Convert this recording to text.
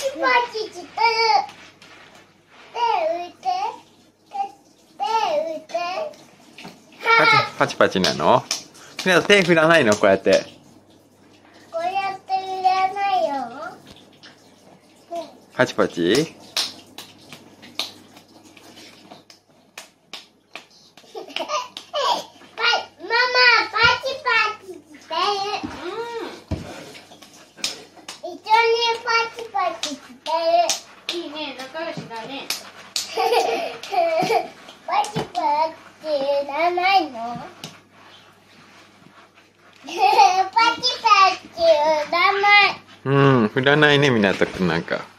パチしてる。手浮いて。手浮いて。 パチパチなの？みんな手振らないの？こうやって。 こうやって振らないよ。 パチパチ？ ママ、パチパチしてる。一緒にパチパチしてる。 いいね、仲良しだね。 パチパチいらないの？パチパチいらない。 振らないね、みなとくんなんか。